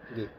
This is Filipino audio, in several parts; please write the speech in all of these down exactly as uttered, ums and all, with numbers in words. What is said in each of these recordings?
Okay.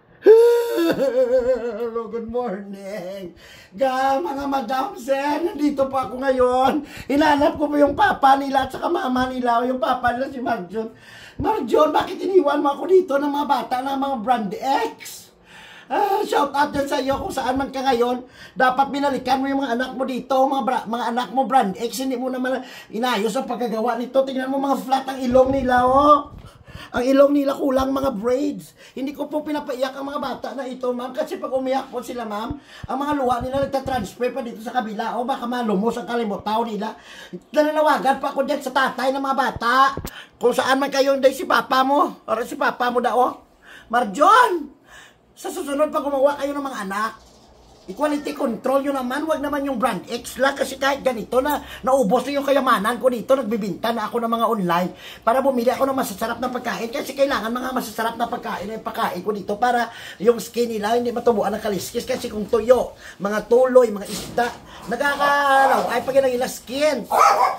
Hello, good morning. Ga, mga madam, sir, nandito pa ako ngayon. Hinanap ko po yung papa nila at saka mama nila. Yung papa nila si Marjon. Marjon, bakit iniwan mo ako dito ng mga bata ng mga brand X? Ah, shout out din sa iyo kung saan man ka ngayon. Dapat binalikan mo yung mga anak mo dito, mga, bra mga anak mo brand X. Hindi mo naman inayos ang pagkagawa nito. Tingnan mo mga flat ang ilong nila, oh. Ang ilong nila kulang mga braids. Hindi ko po pinapaiyak ang mga bata na ito, ma'am. Kasi pag umiyak po sila, ma'am, ang mga luha nila nagtatransfer pa dito sa kabila. O baka malumos ang kalimutaw nila. Nananawagan pa ako dyan sa tatay ng mga bata. Kung saan man kayo, hindi si papa mo. O si papa mo daw. Marjon! Sa susunod pag gumawa kayo ng mga anak, equality control nyo naman, wag naman yung brand X lang kasi kahit ganito na naubos na yung kayamanan ko dito, nagbibinta na ako ng mga online para bumili ako ng masasarap na pagkain kasi kailangan mga masasarap na pagkain yung pagkain ko dito para yung skin nila hindi matubuan ng kaliskis kasi kung tuyo, mga tuloy, mga isda, nagkakalaw ay pag nila skin.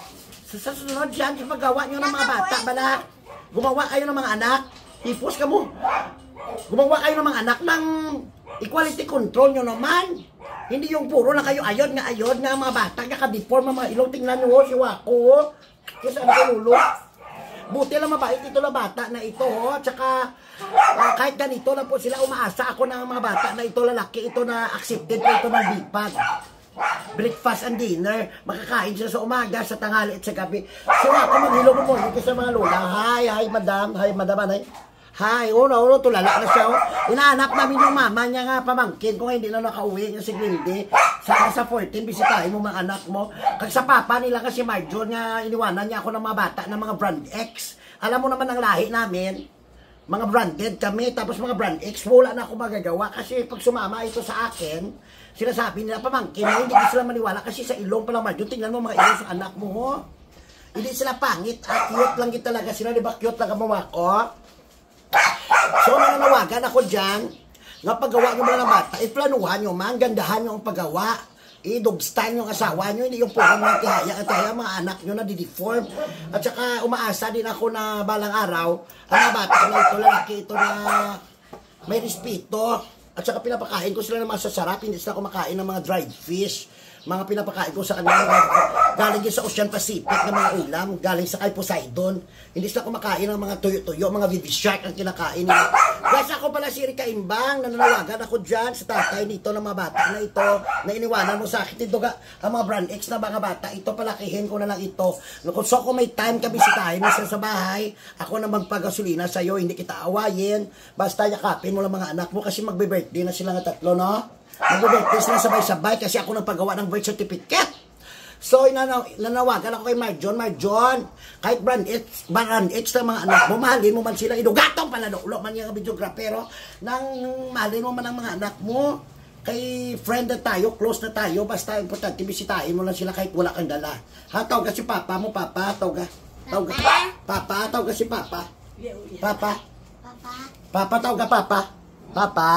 Sa susunod dyan, ipagawa nyo ng mga bata, bala, gumawa kayo ng mga anak, ipos ka mo, gumawa kayo ng mga anak ng equality control nyo naman. Hindi yung puro na kayo ayod nga ayod nga mga bata nga ka-deform mga ilong. Tingnan nyo si Wako. Kasi ano ko lulo. Buti lang mabait ito na bata na ito. At saka uh, kahit ganito lang po sila umaasa ako ng mga bata na ito lalaki. Ito na accepted po ito ng bipag. Breakfast and dinner. Makakain sila sa umaga, sa tanghali at sa gabi. Si Wako maghilo mo mo sa mga lola. Hi, hi madam. Hi madam anay. Hi, uno, uno, tulala na siya. Oh. Inaanap namin yung mama niya nga pamangkin kung hindi na nakauwi niya si Glindy. Sana sa fourteen, bisitahin mo mga anak mo. Kasi sa papa nila kasi Marjon nga iniwanan niya ako ng mga bata ng mga brand X. Alam mo naman ang lahi namin, mga branded kami, tapos mga brand X, wala na ako magagawa. Kasi pag sumama ito sa akin, sinasabi nila pamangkin, hindi ko sila maniwala kasi sa ilong pa lang Marjon. Tingnan mo mga ilong sa anak mo. Oh. Hindi sila pangit, at cute lang kita talaga sila. Di ba cute lang ang mga ko? So, nananawagan ako dyan, nga paggawa nyo mga bata, iplanuhan nyo man, gandahan nyo ang paggawa, i-dogstyle nyo ang asawa nyo, hindi yung puro mga tihaya at tihaya, mga anak nyo na dideform. At saka, umaasa din ako na balang araw, ang mga bata na ito, lalaki ito na may respeto. At saka pinapakain ko sila ng masasarap, hindi sila kumakain ng mga dried fish. Mga pinapakain ko sa kanila, galing sa Ocean Pacific na mga ulam, galing sa kay Poseidon. Hindi sila kumakain ng mga tuyo-tuyo, mga baby shark ang kinakain nila. Guys, ako pala si Rika Imbang, nananawagan ako dyan sa tatay nito ng mga bata na ito, na iniwanan mo sa akin. Ito ga, ang mga brand X na mga bata, ito palakihin ko na lang ito. So kung may time ka bisitahin mo sa bahay, ako na magpagasolina sa'yo, hindi kita awayin. Basta yakapin mo lang mga anak mo kasi magbe-birthday na sila nga tatlo, no? Mag-birthday sila sabay-sabay kasi ako nagpagawa ng birth certificate. So, inanawagan ako kay Marjon. Marjon, kahit brand X, brand X na mga anak mo, mahalin mo man sila. Inugatong pala doon, man yung videograpero. Nang mahalin mo man ang mga anak mo, kay friend na tayo, close na tayo, basta importante, bisitahin mo lang sila kahit wala kang dala. Ha, tawag ka si papa mo, papa, tawag ka. Tawag ka. Papa, tawag ka si papa. Papa. Papa. Papa, tawag ka papa. Papa.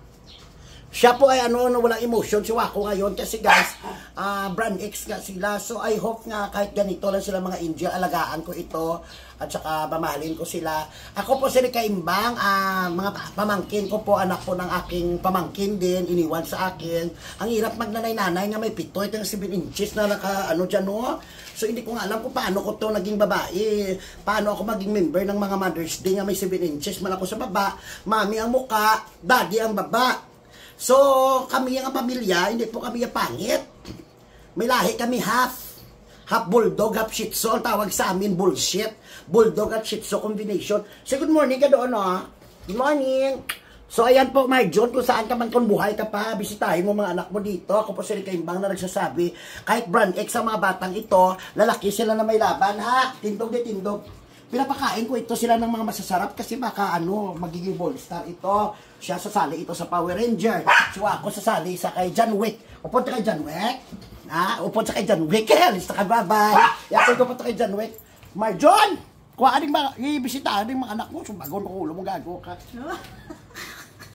Siya po ay ano, walang emotion si Wako ngayon kasi guys, uh, brand X nga sila. So I hope nga kahit ganito lang sila mga India, alagaan ko ito at saka mamahalin ko sila. Ako po si Rika Imbang, uh, mga pamangkin ko po, anak po ng aking pamangkin din, iniwan sa akin. Ang hirap magnanay-nanay nga may pito, ito yung seven inches na naka ano dyan, no? So hindi ko nga alam kung paano ko to naging babae, paano ako maging member ng mga Mother's Day nga may seven inches man ako sa baba, mami ang muka, daddy ang baba. So, kami ang pamilya, hindi po kami yung pangit. May lahi kami half. Half bulldog, half shih tzu. Ang tawag sa amin, bullshit. Bulldog at shih tzu combination. So, good morning ka doon, no? Good morning. So, ayan po, Marjon, kung saan ka man kung buhay ka pa, bisitahin mo mga anak mo dito. Ako po si Rika Imbang na nagsasabi, kahit brand X ang mga batang ito, lalaki sila na may laban, ha? Tindog di tindog. Pinapakain ko ito sila ng mga masasarap kasi baka ano, magiging ballstar ito. Siya sasali ito sa Power Ranger. So ako sasali sa kay John Wick. Upod sa kay John Wick. Ha? Upod sa kay John Wick. Kaya lista ka, bye-bye. Yapon ko po kay John Wick. Marjon! Kuha aning mga, ibisita aning mga anak mo. Sumagon ko ulo mo, gago ka.